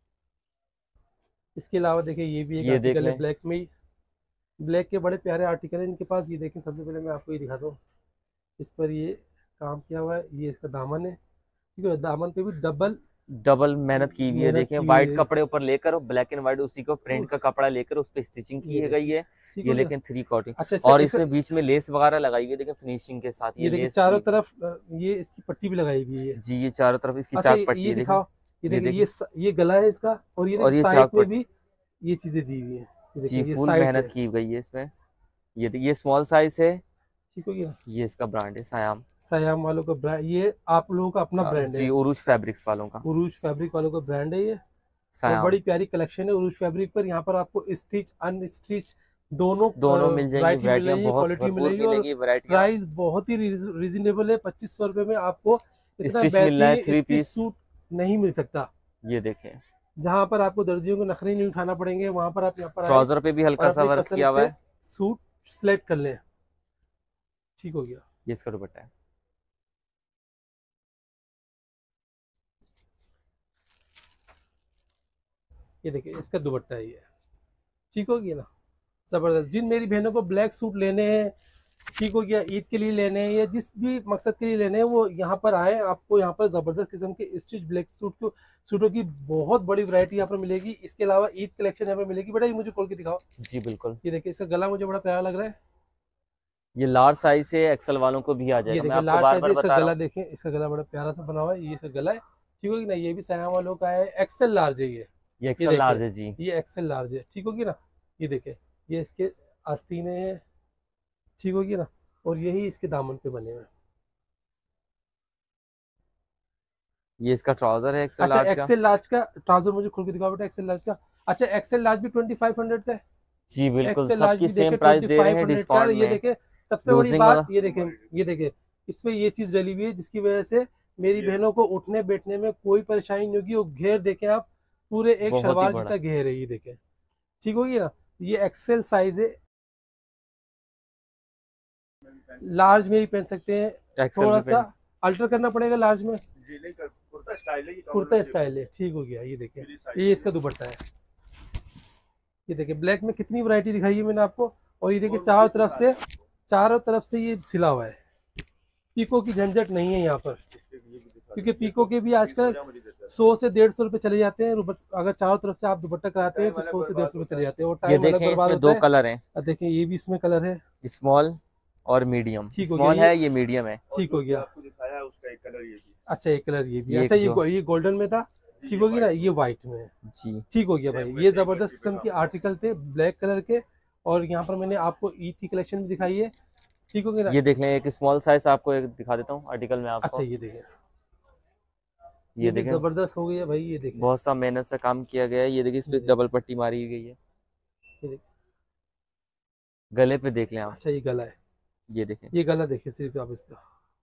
इसके अलावा देखिए, ये भी एक ये देख आर्टिकल है लें, ब्लैक में ही। ब्लैक के बड़े प्यारे आर्टिकल है इनके पास। ये देखें, सबसे पहले मैं आपको ये दिखाता हूँ, इस पर ये काम किया हुआ है। ये इसका दामन है, ठीक है, दामन पे भी डबल डबल मेहनत की हुई है। मेहनत देखिए की हुई व्हाइट है। कपड़े ऊपर लेकर ब्लैक एंड व्हाइट उसी को प्रिंट उफ, का कपड़ा लेकर उस पे स्टिचिंग की ये गई देखिए, है। ठीक ये हो गया। लेकिन थ्री कॉटिंग अच्छा अच्छा, और इसका इसमें बीच में लेस वगैरह लगाई हुई है। देखिए फिनिशिंग के साथ ये ये देखिए लेस चारों की तरफ अ, ये इसकी पट्टी भी लगाई हुई है। जी, ये चारों तरफ इसकी अच्छा चाक ये, पट्टी ये है। देखिए दिखाओ, ये ये देखिए देखिए ये स- ये गला है इसका, और ये देखिए और ये साइड चाक में पट्टी भी ये चीजें दी हुई है। ये जी, देखिए ये फुल साइड मेहनत पे, की गई है इसमें। ये देखिए ये स्मॉल साइज है। ठीक हो गया। ये इसका ब्रांड है सायाम। सयाम वालों का ब्रांड, ये आप लोगों का अपना अ, ब्रांड जी, है। उरुज फैब्रिक्स वालों का उरूज फैब्रिक वालों का ब्रांड है ये, और सायाम। बड़ी प्यारी कलेक्शन है उरूज फैब्रिक पर। यहाँ पर आपको स्टिच अनस्टिच दोनों दोनों मिल जाएंगी, वैरायटी मिल वैरायटियां रही है, बहुत क्वालिटी मिल भरपूर रही है, और मिलेंगी वैरायटियां। प्राइस बहुत ही रिजनेबल है। पच्चीस सौ रुपये में आपको इतना स्टिच मिल रहा है बेहतरीन थ्री स्टिच पीस। सूट नहीं मिल सकता। ये देखें जहाँ पर आपको दर्जियों को नखरे नहीं उठाना पड़ेंगे, वहाँ पर आप यहाँ पर आए ट्राउजर पे भी और हल्का सा अपनी वर्क पसंद किया हुआ से है। सूट सिलेक्ट कर लें, ठीक हो गया। ये इसका दुपट्टा है। ये देखिए इसका दुपट्टा है ये, ठीक हो गया ना, जबरदस्त। जिन मेरी बहनों को ब्लैक सूट लेने हैं, ठीक हो गया, ईद के लिए लेने हैं या जिस भी मकसद के लिए लेने हैं, वो यहाँ पर आए। आपको यहाँ पर जबरदस्त किस्म के स्टिच ब्लैक सूट को सूटों की बहुत बड़ी वैरायटी यहाँ पर मिलेगी। इसके अलावा ईद कलेक्शन यहाँ पर मिलेगी। बेटा ये मुझे खोल के दिखाओ। जी बिल्कुल। ये देखिए इसका गला मुझे बड़ा प्यारा लग रहा है। ये लार्ज साइज से एक्सल वालों को भी आ ये जाएगा। मैं देखिए आपको लार्ज बार साइज है, बार इसका बता रहा गला हूँ। देखें, इसका गला बड़ा प्यारा सा बना हुआ है। ये इसका गला है, ठीक होगी ना। ये भी सयाम वालों का है, एक्सेल लार्ज है ये। ये ये एक्सल देखिए लार्ज है जी। ये एक्सेल लार्ज है, ठीक होगी ना। ये देखिए ये इसके आस्तीने हैं, ठीक होगी ना, और यही इसके दामन पे बने हुए हैं। ये इसका ट्राउजर है एक्सल अच्छा लार्ज का। एक्सेल लार्ज का ट्राउजर मुझे खोल के दिखाओ बेटा, एक्सेल लार्ज का। अच्छा एक्सेल लार्ज भी ट्वेंटी फाइव हंड्रेड का है। जी बिल्कुल, एक्सेल लार्ज सबकी भी सेम देखे प्राइस ट्वेंटी दे रहे फाइव हैं हंड्रेड का। डिस्काउंट ये में। देखे सबसे बड़ी लूजिंग बात, वाला ये देखें, ये देखे इसमें ये चीज डली हुई है जिसकी वजह से मेरी बहनों को उठने बैठने में कोई परेशानी नहीं होगी। वो घेर देखें आप, पूरे एक बहुत ही शलवार बड़ा। जितना घेर है, ये देखें, ठीक होगी ना। ये एक्सेल साइज है, लार्ज में ही पहन सकते हैं। एक्सल थोड़ा भी सा पेन। अल्टर करना पड़ेगा लार्ज में, जी नहीं कर कुर्ता स्टाइल है ये, कुर्ता स्टाइल है, ठीक हो गया। ये देखिए ये इसका दुपट्टा है। ये देखिए ब्लैक में कितनी वैरायटी दिखाई है मैंने आपको, और ये देखिए चारों तरफ से, चारों तरफ से ये सिला हुआ है। पीको की झंझट नहीं है यहाँ पर, क्योंकि पीको के भी आजकल सौ से डेढ़ सौ रुपए चले जाते हैं। अगर चारों तरफ से आप दुपट्टा कराते हैं तो सौ से डेढ़ सौ रुपए चले जाते हैं, और ये टाइम अलग देखें बर्बाद इसमें होता दो है। कलर हैं। अब देखिए ये भी इसमें कलर है, स्मॉल और मीडियम। ठीक हो गया। स्मॉल ये है, ये मीडियम है। ठीक हो गया। आपको दिखाया उसका एक कलर ये भी। अच्छा एक कलर ये भी, ये अच्छा एक ये जो गो- ये गोल्डन में था, ठीक होगी ना, ये व्हाइट में है, जी ठीक हो गया भाई। Same ये वैसे ही जबरदस्त पट्टी किस्म पे के काम। आर्टिकल थे ब्लैक कलर के, और यहाँ पर मैंने आपको ईद की कलेक्शन भी दिखाई है, ठीक हो गया ना। ये देख लें, एक स्मॉल साइज आपको एक दिखा देता हूँ आर्टिकल में आपको। अच्छा ये देखें, ये ये भी देखें जबरदस्त हो गई है भाई। ये देखें, बहुत सा मेहनत से काम किया गया है। ये देखिए इस पे ये देखिए। डबल पट्टी मारी गई है। ये देखिए, गले पे देख लें आप। अच्छा ये गला है, ये देखें ये गला देखिए सिर्फ आप इसका,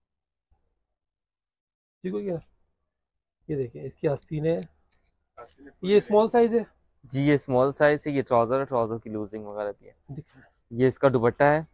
ठीक हो गया। ये देखिए इसकी आस्तीन है, ये स्मॉल साइज है, जी, ये स्मॉल साइज है। ये ट्राउजर है, ट्राउजर की लूजिंग वगैरह भी है। दिख रहा है। ये इसका दुपट्टा है।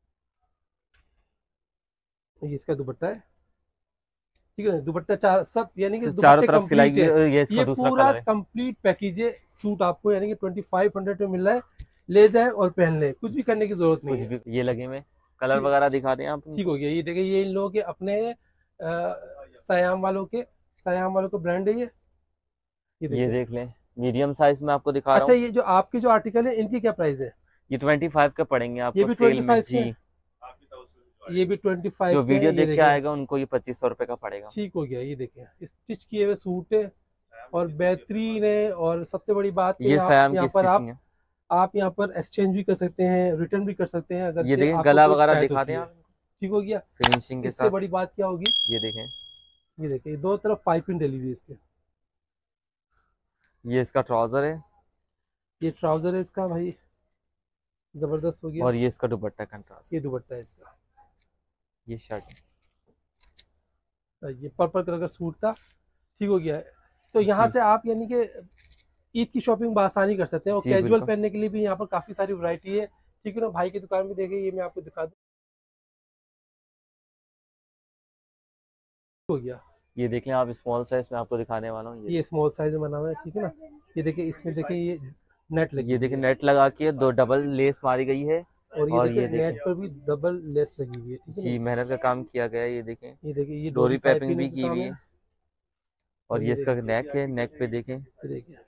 ये इसका दुपट्टा है, ठीक है ना। दुपट्टा चार सब यानी कि चारों दुपट्टे तरफ सिलाई कंप्लीट हुई है। है। ये इसका ये दूसरा पूरा कलर है। कंप्लीट पैकेज है सूट आपको, यानी कि ट्वेंटी फाइव हंड्रेड में मिल रहा है। ले जाए और पहन ले, कुछ भी करने की जरूरत नहीं कुछ है। भी ये लगे में कलर ठीक- वगैरह दिखा दें आप। ठीक हो गया। ये देखिए ये इन लोगों के अपने सयाम वालों के, सयाम वालों का ब्रांड है ये। ये ये देखिए, देख लें, मीडियम साइज में आपको दिखा अच्छा रहा हूँ। ये जो आपके जो आर्टिकल है इनकी क्या प्राइस है? ये ट्वेंटी फाइव के पड़ेंगे ये आपको भी सेल में पच्चीस के जी। हैं? ये भी ट्वेंटी फाइव जो के हैं, वीडियो ये देख के देखिए, आएगा उनको ये पच्चीस सौ रुपए का पड़ेगा। ठीक हो गया। ये देखिए स्टिच किए हुए सूट है और बेहतरीन है, और सबसे बड़ी बात कि ये आप सयाम यहाँ की पर आप स्टिचिंग है। आप यहाँ पर एक्सचेंज भी कर सकते हैं, रिटर्न भी कर सकते हैं अगर ये देखें आपको गला कोई वगैरह शिकायत दिखा होती दें है, आप ठीक हो गया। फिनिशिंग के इससे साथ। बड़ी बात क्या होगी, ये देखें, ये देखिए दो तरफ पाइपिंग डली हुई है इसके। ये इसका ट्राउजर है ये ट्राउजर है इसका भाई, जबरदस्त हो गया। और ये इसका दुपट्टा कंट्रास्ट। ये दुपट्टा है इसका, ये शर्ट है। ये पर्पल कलर का सूट था, ठीक हो गया। तो यहाँ जी। से आप यानी कि ईद की शॉपिंग बआसानी कर सकते हैं, और जी, कैजुअल बिल्कुल। पहनने के लिए भी यहाँ पर काफी सारी वैरायटी है, ठीक है ना। भाई की दुकान में देखिए, ये मैं आपको दिखा दूं, हो गया। ये देख लें आप, स्मॉल साइज में आपको दिखाने वाला हूँ। ये ये स्मॉल साइज में बना हुआ है, ठीक है ना। ये देखिए इसमें देखिए ये नेट लगी ये हुई देखिए है। नेट लगा के दो डबल लेस मारी गई है। और ये और देखिए ये देखें नेट पर भी डबल लेस लगी हुई है, ठीक है जी, ना। मेहनत का काम किया गया है। ये देखें ये देखिए ये डोरी डोरी पैपिंग भी पाइपिंग का की काम हुई है। है। और और ये ये इसका देखिए नेक है, नेक पे देखें ये देखिए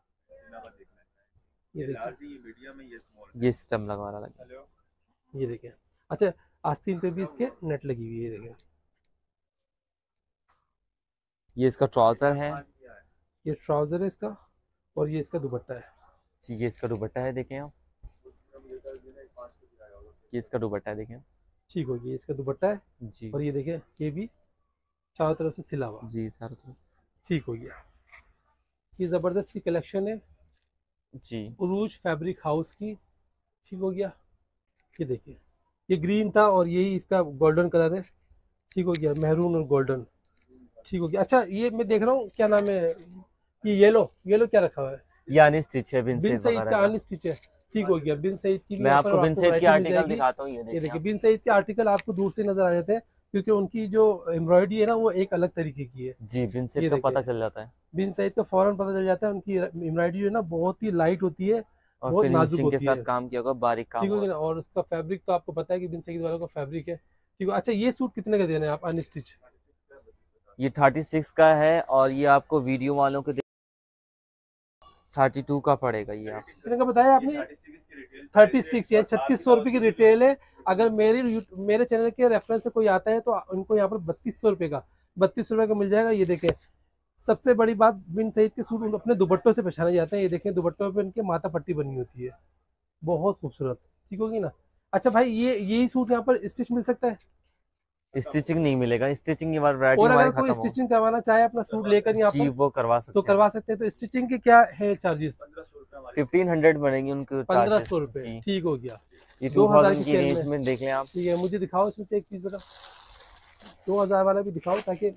ये देखिए ये सिस्टम लगा वाला लगा। ये देखिए। अच्छा आस्तीन पे भी इसके नेट लगी हुई है, ये देखिए। ये इसका ट्राउजर है ये ट्राउजर है इसका और ये इसका दुपट्टा है। जी, ये इसका दुपट्टा है देखें आप। ये इसका दुपट्टा है देखें ठीक हो गया, इसका दुपट्टा है। जी। और ये देखिए ये भी चारों तरफ से सिला हुआ। जी सारा तो ठीक हो गया। ये ज़बरदस्त सी कलेक्शन है जी उरूज फैब्रिक हाउस की। ठीक हो गया। ये देखिए ये ग्रीन था और यही इसका गोल्डन कलर है। ठीक हो गया, मैरून और गोल्डन। ठीक हो गया। अच्छा ये मैं देख रहा हूँ क्या नाम है, ये येलो येलो क्या रखा हुआ है? ये अनी स्टिच है बिन बिन सैद सईद वगैरह का का। अनस्टिच है। ठीक हो गया, बिन सईद की भी मैं यहाँ आपको पर बिन आपको सैद के वैरायटी मिल आर्टिकल जाएगी। दिखाता हूँ। ये ये देखिए देखिए आप। बिन सईद के आर्टिकल आपको दूर से नजर आ जाते हैं क्योंकि उनकी जो एम्ब्रॉयडरी है ना वो एक अलग तरीके की है। जी बिन सैद ये का देखिए पता चल जाता है। बिन सईद का फौरन पता चल जाता है। उनकी एम्ब्रॉयडरी है ना बहुत ही लाइट होती है, और बहुत नाजुक फिनिशिंग के होती साथ है। काम किया होगा, बारीक काम ठीक हो हुआ। गया ना। और उसका फैब्रिक तो आपको पता है कि बिन सईद वालों का फैब्रिक है। ठीक है। अच्छा ये सूट कितने का दे रहे हैं आप अनस्टिच? ये थर्टी सिक्स का है और ये आपको वीडियो वालों के थर्टी टू का पड़ेगा। ये आप कितने का बताया आपने? थर्टी सिक्स यानी छत्तीस सौ रुपये की रिटेल है। अगर मेरे मेरे चैनल के रेफरेंस से कोई आता है तो उनको यहाँ पर बत्तीस सौ रुपये का बत्तीस सौ रुपये का मिल जाएगा। ये देखें सबसे बड़ी बात बिन सईद के सूट अपने दुपट्टों से पहचाने जाते हैं। ये देखें दुपट्टों पे इनके माथा पट्टी बनी होती है, बहुत खूबसूरत। ठीक होगी ना। अच्छा भाई ये यही सूट यहाँ पर स्टिच मिल सकता है? स्टिचिंग नहीं मिलेगा, स्टिचिंग की वैरायटी और अगर हमारी कोई खत्म हो। स्टिचिंग करवाना चाहे अपना सूट लेकर यहाँ जी पर वो करवा तो सकते हैं। करवा सकते हैं। तो स्टिचिंग के क्या है चार्जेस? फिफ्टीन हंड्रेड बनेंगे उनके पंद्रह चार्जेस सौ रुपये। जी। ठीक हो गया। ये दो टू हजार थाउजेंड की की सेल रेंज में में देख लें आप। ठीक है। मुझे दिखाओ इसमें से एक पीस बेटा, दो हजार वाला भी दिखाओ ताकि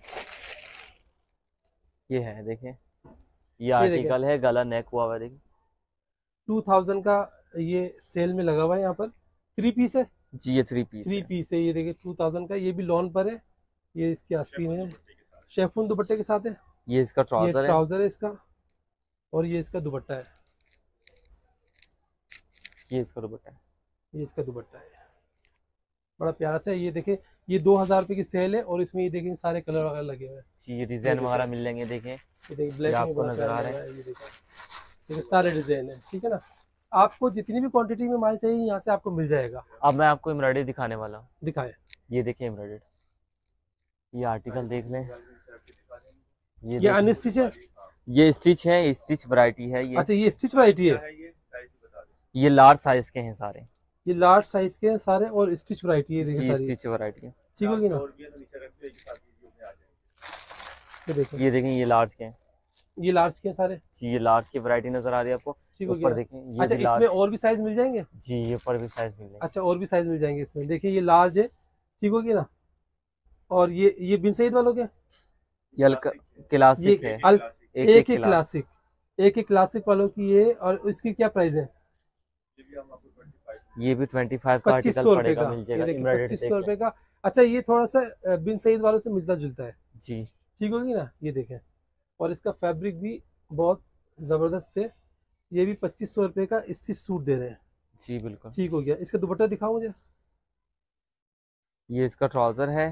ये है देखें, ये ये देखें आर्टिकल है, गला नेक हुआ हुआ है देखें। टू थाउजेंड का ये सेल में लगा हुआ है। यहाँ पर थ्री पीस है। जी ये थ्री पीस थ्री है। पीस है। ये देखिए टू थाउजेंड का, ये भी लॉन पर है। ये इसकी आस्तीन है, शेफून दुपट्टे के साथ है। ये इसका ये ट्राउजर है। ट्राउजर है इसका और ये इसका दुपट्टा है। ये इसका दुपट्टा है। ये इसका दुपट्टा है, बड़ा प्यारा सा है। ये देखें ये दो हजार रुपये की सेल है और इसमें ये देखें सारे कलर वगैरह लगे हुए हैं। जी ये डिजाइन वगैरह मिल जाएंगे देखें। ये देखिए ब्लैक ये में आपको बड़ा नजर प्यारा आ लग रहा रहा है। है। ये देखिए ये सारे डिजाइन है। ठीक है ना। आपको जितनी भी क्वांटिटी में माल चाहिए यहाँ से आपको मिल जाएगा। अब मैं आपको एम्ब्रॉयडरी दिखाने वाला हूँ। दिखाएं। ये देखिए एम्ब्रॉयडरी, ये आर्टिकल देख लें। ये ये देखें, अनस्टिच है। ये स्टिच है, स्टिच वैरायटी है। ये अच्छा ये स्टिच वैरायटी है। ये लार्ज साइज के हैं सारे। ये लार्ज साइज के हैं सारे और स्टिच वैरायटी है देखिए जी सारी। स्टिच वैरायटी है। ठीक होगी ना। ये देखिए ये देखें ये लार्ज के हैं। ये लार्ज के हैं सारे। जी ये लार्ज की वैरायटी नजर आ रही है आपको। ठीक हो ऊपर गया। देखें ये अच्छा भी इसमें लार्ज। और भी साइज मिल जाएंगे? जी ये ऊपर भी साइज मिलेंगे। अच्छा और भी साइज मिल जाएंगे इसमें। देखिए ये लार्ज है। ठीक होगी ना। और ये ये बिन सईद वालों के ये हल्का क्लासिक ये है। अल, एक एक एक एक क्लास क्लासिक एक एक क्लासिक वालों की ये। और इसकी क्या प्राइस है? ये भी ट्वेंटी फाइव का पच्चीस आर्टिकल सौ रुपये पड़ेगा, का। मिल ये जाएगा देखिए एम्ब्रॉयडर्ड पच्चीस देख सौ लें। रुपये का। अच्छा ये थोड़ा सा अ, बिन सईद वालों से मिलता जुलता है। जी ठीक होगी ना। ये देखें और इसका फैब्रिक भी बहुत ज़बरदस्त है। ये भी पच्चीस सौ रुपये का स्टिच सूट दे रहे हैं। जी बिल्कुल। ठीक हो गया। इसका दुपट्टा दिखाओ मुझे। ये इसका ट्राउजर है,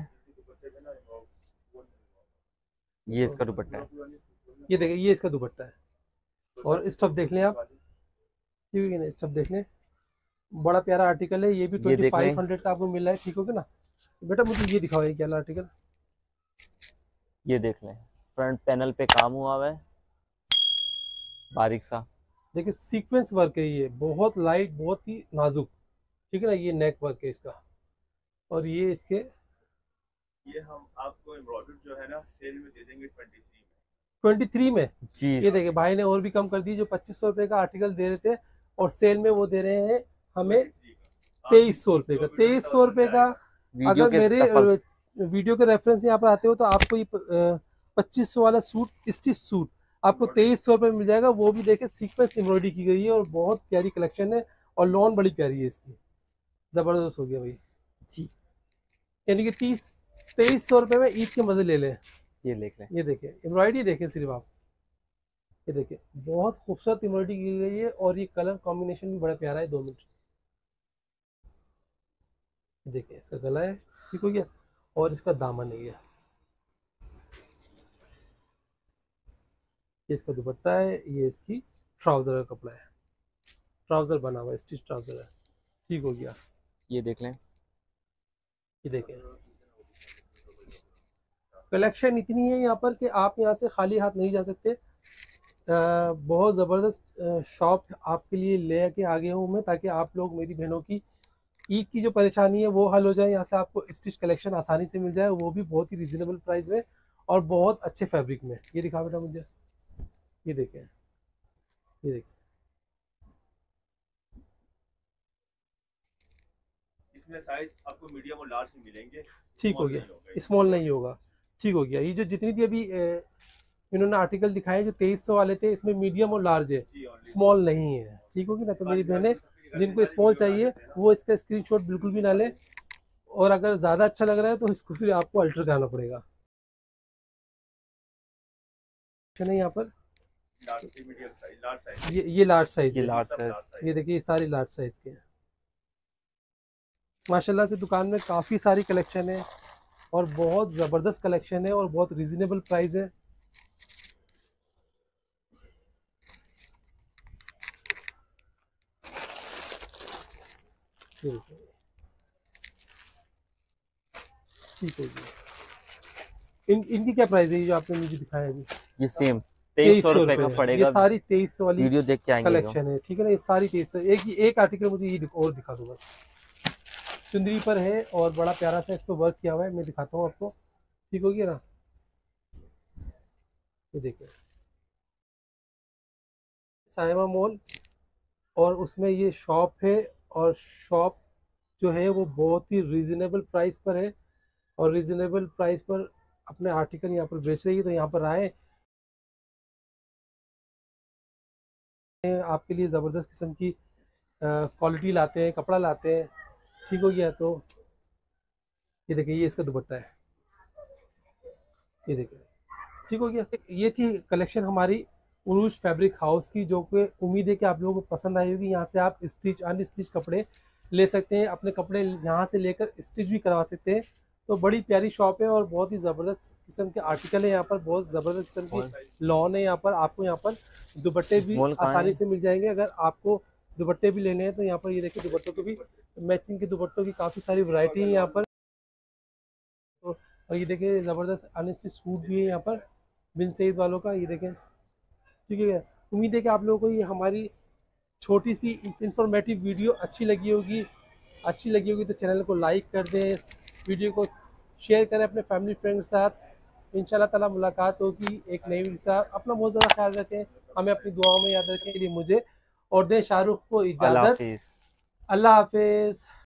ये इसका दुपट्टा है। ये देखिए ये इसका दुपट्टा है और स्टफ देख लें आप। ठीक है ना। स्टफ देख लें, बड़ा प्यारा आर्टिकल है। ये भी ये ट्वेंटी देख फाइव लें। हंड्रेड का आपको मिल रहा है। ठीक होगा ना। बेटा मुझे ये दिखाओ ये क्या आर्टिकल। ये देख लें, फ्रंट पैनल पे काम हुआ हुआ है बारीक सा। देखिए सीक्वेंस वर्क है, ये बहुत लाइट बहुत ही नाजुक। ठीक है ना। ये नेक वर्क है इसका और ये इसके ये हम आपको एम्ब्रॉयडरी जो है ना सेल में दे देंगे ट्वेंटी थ्री में। ट्वेंटी थ्री में। जी ये देखिए भाई ने और भी कम कर दी। जो पच्चीस सौ रुपये का आर्टिकल दे रहे थे और सेल में वो दे रहे हैं हमें तेईस सौ रुपये का। तेईस सौ रुपये का वीडियो अगर के मेरे टफल्स। अ, वीडियो के रेफरेंस यहाँ पर आते हो तो आपको ये पच्चीस सौ वाला सूट स्टिच सूट आपको तेईस सौ रुपये में मिल जाएगा। वो भी देखे सीक्वेंस एम्ब्रॉयडरी की गई है और बहुत प्यारी कलेक्शन है और लॉन बड़ी प्यारी है इसकी। ज़बरदस्त हो गया भाई जी। यानी कि तीस तेईस सौ रुपये में ईद के मज़े ले लें। ये देख लें। ये देखिए एम्ब्रॉयडरी देखें सिर्फ आप। ये देखिए बहुत खूबसूरत एम्ब्रॉयडरी की गई है और ये कलर कॉम्बिनेशन भी बड़ा प्यारा है। दो मिनट देखिए इसका गला है, ठीक हो गया, और इसका दामन है, ये ये इसका दुपट्टा है, ये इसकी ट्राउज़र का कपड़ा है, ट्राउज़र बना हुआ है, स्टिच ट्राउज़र है, ठीक हो गया। ये देख लें। ये देखें कलेक्शन इतनी है यहाँ पर कि आप यहाँ से खाली हाथ नहीं जा सकते। अ, बहुत ज़बरदस्त शॉप आपके लिए ले के आ गया हूँ मैं, ताकि आप लोग, मेरी बहनों की ईद की जो परेशानी है वो हल हो जाए। यहाँ से आपको स्टिच कलेक्शन आसानी से मिल जाए, वो भी बहुत ही रिजनेबल प्राइस में और बहुत अच्छे फैब्रिक में। ये दिखा बेटा मुझे, ये देखें, ये देखें, इसमें साइज आपको मीडियम और लार्ज मिलेंगे, ठीक हो स्मॉल गया, नहीं होगा। स्मॉल नहीं होगा, ठीक हो गया। ये जो जितनी भी अभी अ, इन्होंने आर्टिकल दिखाए जो तेईस सौ वाले थे, इसमें मीडियम और लार्ज है, जी ओनली स्मॉल नहीं है, ठीक होगी ना। तो मेरी बहनें जिनको स्मॉल चाहिए वो इसका स्क्रीनशॉट बिल्कुल भी ना लें, और अगर ज़्यादा अच्छा लग रहा है तो इसको फिर आपको अल्टर कराना पड़ेगा। नहीं यहाँ पर मीडियम साइज, लार्ज साइज, ये ये लार्ज साइज ये है, लार्ज सब साइज। Large size. ये देखिए ये सारी लार्ज साइज के हैं। माशाल्लाह से दुकान में काफ़ी सारी कलेक्शन है और बहुत ज़बरदस्त कलेक्शन है और बहुत रिजनेबल प्राइस है। ठीक है, ठीक है जी। इन इनकी क्या प्राइस है ये जो आपने मुझे दिखाया है जी? ये सेम तेईस तेईस सौ सौ रुपए का रुपये, ये पड़ेगा। सारी तेईस सौ वाली वीडियो देख के आएंगे जो। कलेक्शन है, ठीक है ना। ये सारी तेईस सौ। एक एक आर्टिकल मुझे ये दिख- और दिखा दो बस। चुंदरी पर है और बड़ा प्यारा सा इस पर वर्क किया हुआ है, मैं दिखाता हूँ आपको, ठीक हो गया ना। ये देखिए साइमा मॉल, और उसमें ये शॉप है, और शॉप जो है वो बहुत ही रिजनेबल प्राइस पर है, और रिजनेबल प्राइस पर अपने आर्टिकल यहाँ पर बेच रही है। तो यहाँ पर आए, आपके लिए ज़बरदस्त किस्म की क्वालिटी लाते हैं, कपड़ा लाते हैं, ठीक हो गया। तो ये देखिए ये इसका दुपट्टा है, ये देखिए, ठीक हो गया। ये थी कलेक्शन हमारी उरूज फैब्रिक हाउस की, जो कि उम्मीद है कि आप लोगों को पसंद आई होगी। यहाँ से आप स्टिच अनस्टिच कपड़े ले सकते हैं, अपने कपड़े यहाँ से लेकर स्टिच भी करवा सकते हैं। तो बड़ी प्यारी शॉप है और बहुत ही ज़बरदस्त किस्म के आर्टिकल है यहाँ पर, बहुत ज़बरदस्त किस्म की लॉन है यहाँ पर। आपको यहाँ पर दुपट्टे भी स्मॉल कहाँ आसानी है? से मिल जाएंगे। अगर आपको दुपट्टे भी लेने हैं तो यहाँ पर ये देखिए दुपट्टों को भी, मैचिंग के दुपट्टों की काफ़ी सारी वैरायटी है यहाँ पर। तो और ये देखिए ज़बरदस्त अनस्टिच सूट भी है यहाँ पर बिन सईद वालों का, ये देखें, ठीक है। उम्मीद है कि आप लोगों को ये हमारी छोटी सी इंफॉर्मेटिव वीडियो अच्छी लगी होगी। अच्छी लगी होगी तो चैनल को लाइक कर दें, वीडियो को शेयर करें अपने फैमिली फ्रेंड के साथ। इंशाल्लाह ताला मुलाकात होगी एक नई वीडियो के साथ। अपना बहुत ज़्यादा ख्याल रखें, हमें अपनी दुआओं में याद रखें के लिए मुझे और दें शाहरुख को अल्लाह इजाज़त। हाफिज। अल्लाह हाफिज़।